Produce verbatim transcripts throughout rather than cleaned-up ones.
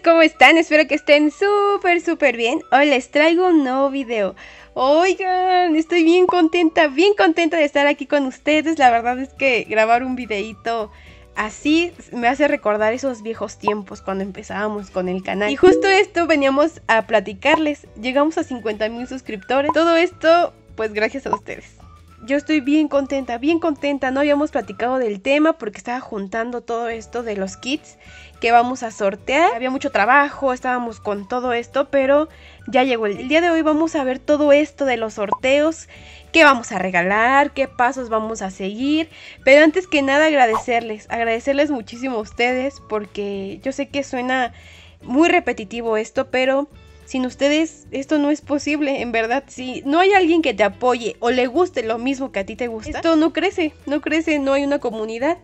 ¿cómo están? Espero que estén súper súper bien. Hoy les traigo un nuevo video. Oigan, estoy bien contenta, bien contenta de estar aquí con ustedes. La verdad es que grabar un videito así me hace recordar esos viejos tiempos cuando empezábamos con el canal. Y justo esto veníamos a platicarles. Llegamos a cincuenta mil suscriptores. Todo esto pues gracias a ustedes. Yo estoy bien contenta, bien contenta. No habíamos platicado del tema porque estaba juntando todo esto de los kits que vamos a sortear. Había mucho trabajo, estábamos con todo esto, pero ya llegó el, el día de hoy. Vamos a ver todo esto de los sorteos, qué vamos a regalar, qué pasos vamos a seguir. Pero antes que nada agradecerles, agradecerles muchísimo a ustedes porque yo sé que suena muy repetitivo esto, pero sin ustedes esto no es posible, en verdad. Si no hay alguien que te apoye o le guste lo mismo que a ti te gusta, esto no crece, no crece, no hay una comunidad.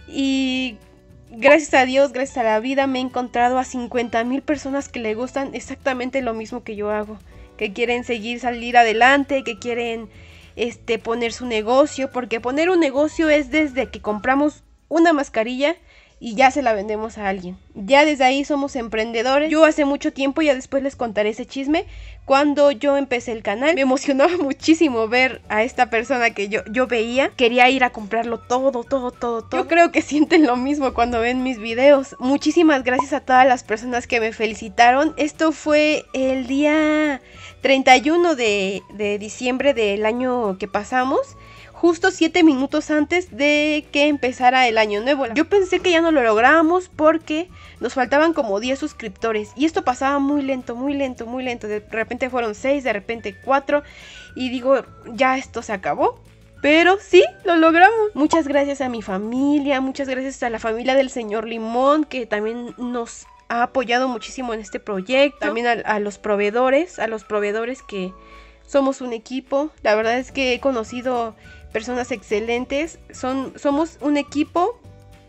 Y gracias a Dios, gracias a la vida, me he encontrado a cincuenta mil personas que le gustan exactamente lo mismo que yo hago. Que quieren seguir, salir adelante, que quieren este, poner su negocio. Porque poner un negocio es desde que compramos una mascarilla y ya se la vendemos a alguien. Ya desde ahí somos emprendedores. Yo hace mucho tiempo, ya después les contaré ese chisme, cuando yo empecé el canal, me emocionaba muchísimo ver a esta persona que yo, yo veía. Quería ir a comprarlo todo, todo, todo, todo. Yo creo que sienten lo mismo cuando ven mis videos. Muchísimas gracias a todas las personas que me felicitaron. Esto fue el día treinta y uno de, de diciembre del año que pasamos. Justo siete minutos antes de que empezara el año nuevo. Yo pensé que ya no lo lográbamos porque nos faltaban como diez suscriptores. Y esto pasaba muy lento, muy lento, muy lento. De repente fueron seis, de repente cuatro. Y digo, ya esto se acabó. Pero sí, lo logramos. Muchas gracias a mi familia, muchas gracias a la familia del señor Limón, que también nos ha apoyado muchísimo en este proyecto. También a, a los proveedores, a los proveedores que somos un equipo. La verdad es que he conocido personas excelentes, son, somos un equipo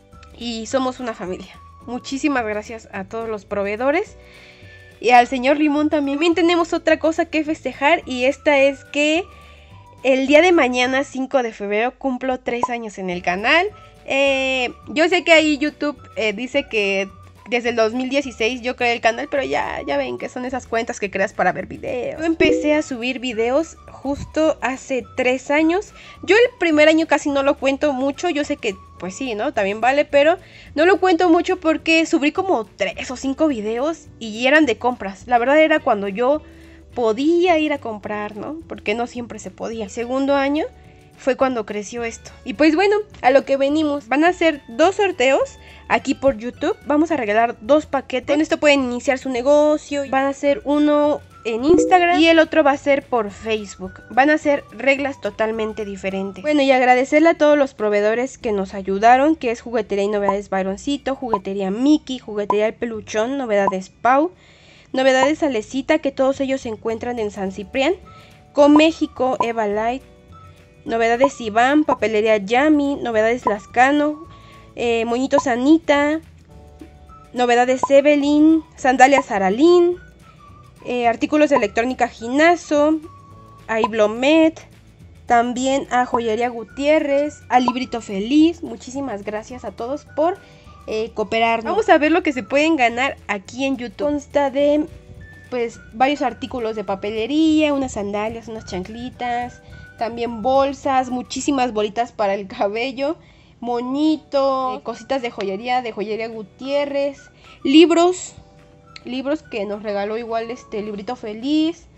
y somos una familia. Muchísimas gracias a todos los proveedores y al señor Limón también. También tenemos otra cosa que festejar, y esta es que el día de mañana, cinco de febrero, cumplo tres años en el canal. Eh, yo sé que ahí YouTube eh, dice que desde el dos mil dieciséis yo creé el canal, pero ya, ya ven que son esas cuentas que creas para ver videos. Yo empecé a subir videos justo hace tres años. Yo el primer año casi no lo cuento mucho. Yo sé que pues sí, ¿no? También vale, pero no lo cuento mucho porque subí como tres o cinco videos y eran de compras. La verdad era cuando yo podía ir a comprar, ¿no? Porque no siempre se podía. El segundo año fue cuando creció esto. Y pues bueno, a lo que venimos. Van a ser dos sorteos aquí por YouTube. Vamos a regalar dos paquetes. Con esto pueden iniciar su negocio. Van a ser uno en Instagram y el otro va a ser por Facebook. Van a ser reglas totalmente diferentes. Bueno, y agradecerle a todos los proveedores que nos ayudaron, que es Juguetería y Novedades Byroncito, Juguetería Mickey, Juguetería El Peluchón, Novedades Pau, Novedades Alecita, que todos ellos se encuentran en San Ciprián, Con México, Eva Light, Novedades Iván, Papelería Yami, Novedades Lascano, eh, Moñitos Anita, Novedades Evelyn, Sandalias Aralín, eh, artículos de electrónica Ginazo, a Iblomet, también a Joyería Gutiérrez, a Librito Feliz. Muchísimas gracias a todos por eh, cooperarnos. Vamos a ver lo que se pueden ganar aquí en YouTube. Consta de pues varios artículos de papelería, unas sandalias, unas chanclitas, también bolsas, muchísimas bolitas para el cabello, moñito, eh, cositas de joyería, de Joyería Gutiérrez, libros, libros que nos regaló igual este Librito Feliz,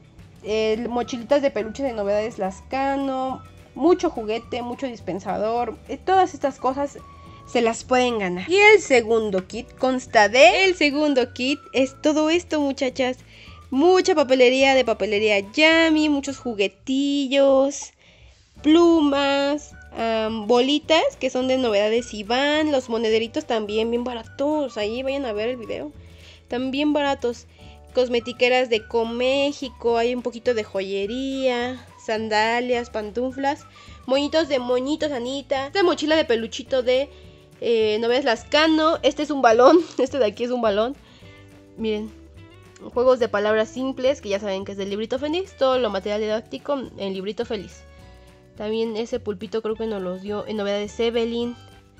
eh, mochilitas de peluche de Novedades Lascano, mucho juguete, mucho dispensador, eh, todas estas cosas se las pueden ganar. Y el segundo kit consta de... El segundo kit es todo esto, muchachas. Mucha papelería de Papelería Yami, muchos juguetillos, plumas, um, bolitas que son de Novedades Iván, los monederitos también bien baratos, ahí vayan a ver el video, también baratos, cosmetiqueras de Con México, hay un poquito de joyería, sandalias, pantuflas, moñitos de Moñitos Anita, esta mochila de peluchito de eh, Novedades Lascano, este es un balón, este de aquí es un balón, miren. Juegos de palabras simples, que ya saben que es del Librito Feliz. Todo lo material didáctico en Librito Feliz. También ese pulpito creo que nos los dio en Novedades Evelyn.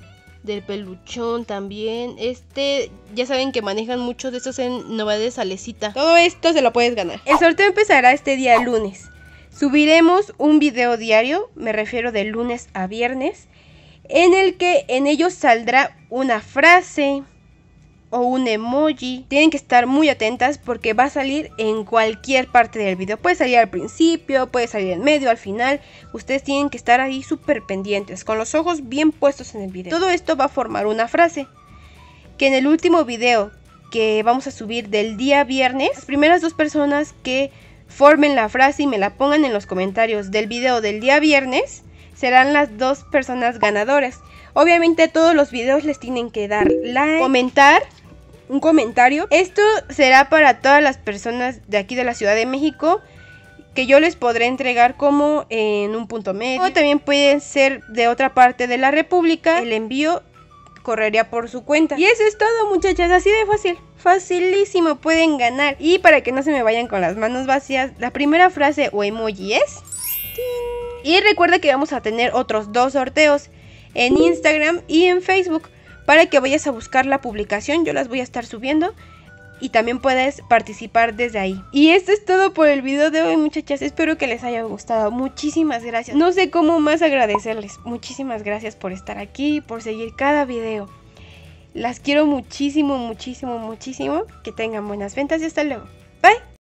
del peluchón también. Este, ya saben que manejan muchos de estos en Novedades Alecita. Todo esto se lo puedes ganar. El sorteo empezará este día lunes. Subiremos un video diario, me refiero de lunes a viernes, en el que en ellos saldrá una frase o un emoji. Tienen que estar muy atentas porque va a salir en cualquier parte del video. Puede salir al principio, puede salir en medio, al final. Ustedes tienen que estar ahí súper pendientes, con los ojos bien puestos en el video. Todo esto va a formar una frase que en el último video que vamos a subir del día viernes, las primeras dos personas que formen la frase y me la pongan en los comentarios del video del día viernes serán las dos personas ganadoras. Obviamente todos los videos les tienen que dar like, comentar, un comentario. Esto será para todas las personas de aquí de la Ciudad de México, que yo les podré entregar como en un punto medio. O también pueden ser de otra parte de la República. El envío correría por su cuenta. Y eso es todo, muchachas, así de fácil. Facilísimo, pueden ganar. Y para que no se me vayan con las manos vacías, la primera frase o emoji es... Y recuerda que vamos a tener otros dos sorteos en Instagram y en Facebook, para que vayas a buscar la publicación. Yo las voy a estar subiendo y también puedes participar desde ahí. Y esto es todo por el video de hoy, muchachas. Espero que les haya gustado. Muchísimas gracias. No sé cómo más agradecerles. Muchísimas gracias por estar aquí, por seguir cada video. Las quiero muchísimo, muchísimo, muchísimo. Que tengan buenas ventas y hasta luego. Bye.